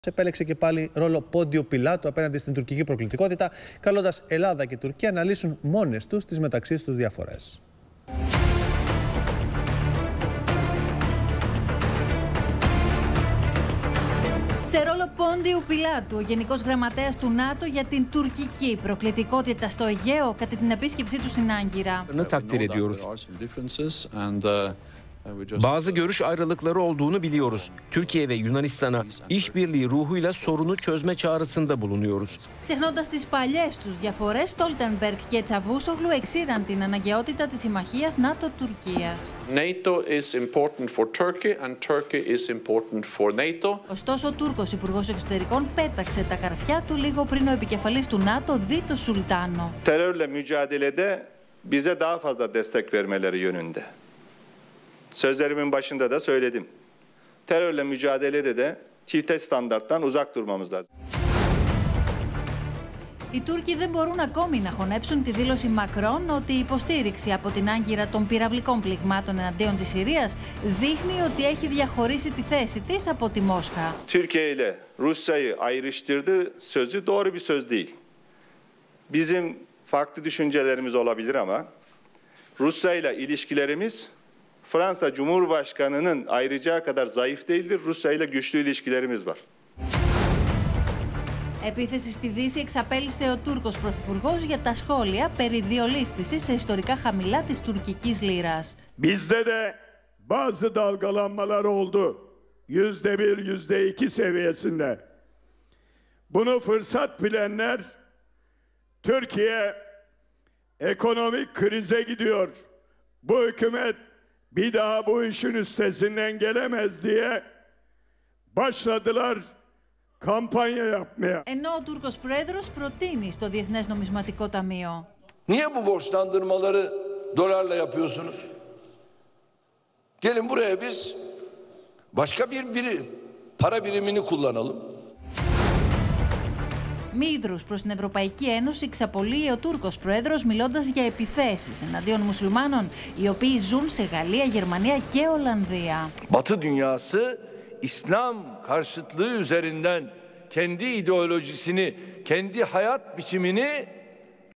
Επέλεξε και πάλι ρόλο πόντιου πιλάτου απέναντι στην τουρκική προκλητικότητα, καλώντας Ελλάδα και Τουρκία να λύσουν μόνες τους τις μεταξύ τους διαφορές. Σε ρόλο πόντιου πιλάτου, ο Γενικός Γραμματέας του ΝΑΤΟ για την τουρκική προκλητικότητα στο Αιγαίο κατά την επίσκεψή του στην Άγκυρα. Bazı görüş ayrılıkları olduğunu biliyoruz. Türkiye ve Yunanistan'a işbirliği ruhuyla sorunu çözme çağrısında bulunuyoruz. Ξεχνώντας τις παλιές τους διαφορές, Στόλτενμπεργκ και Τσαβούσογλου εξήραν την αναγκαιότητα της συμμαχίας ΝΑΤΟ-Τουρκίας. NATO is important for Turkey and Turkey is important for NATO. Ωστόσο, ο Τούρκος Υπουργός Εξωτερικών πέταξε τα καρφιά του λίγο πριν ο επικεφαλής του ΝΑΤΟ δει το Σουλτάνο. Terörle mücadelede bize daha fazla destek vermeleri yönünde. Sözlerimin başında da söyledim. Terörle mücadelede de çifte standarttan uzak durmamız lazım. Οι Τούρκοι δεν μπορούν ακόμη να χωνέψουν τη δήλωση Μακρόν ότι η υποστήριξη από την Άγκυρα των πυραυλικών πληγμάτων εναντίον της Συρίας δείχνει ότι έχει διαχωρίσει τη θέση της από τη Μόσχα. Türkiye ile Rusya'yı ayrıştırdı sözü doğru bir söz değil. Bizim farklı düşüncelerimiz olabilir ama Rusya ile ilişkilerimiz Fransa Cumhurbaşkanı'nın ayrıcağı kadar zayıf değildir. Rusya ile güçlü ilişkilerimiz var. Επίθεση στη Δύση εξαπέλυσε ο Τούρκος Πρωθυπουργός για τα σχόλια περί διολίσθησης σε ιστορικά χαμηλά της τουρκικής λίρας. Bizde de bazı dalgalanmalar oldu. %1, %2 seviyesinde. Bunu fırsat bilenler Türkiye ekonomik krize gidiyor. Bu hükümet bir daha bu işin üstesinden gelemez diye başladılar kampanya yapmaya. Ενώ ο Τούρκος Πρόεδρος προτείνει στο Διεθνές Νομισματικό Ταμείο. Niye bu borçlandırmaları dolarla yapıyorsunuz? Gelin buraya biz başka bir para birimini kullanalım. Μύδρους προς την Ευρωπαϊκή Ένωση ξαπολύει ο Τούρκος Πρόεδρος μιλώντας για επιθέσεις εναντίον μουσουλμάνων οι οποίοι ζουν σε Γαλλία, Γερμανία και Ολλανδία. Batı dünyası İslam karşıtlığı üzerinden kendi ideolojisini, kendi hayat biçimini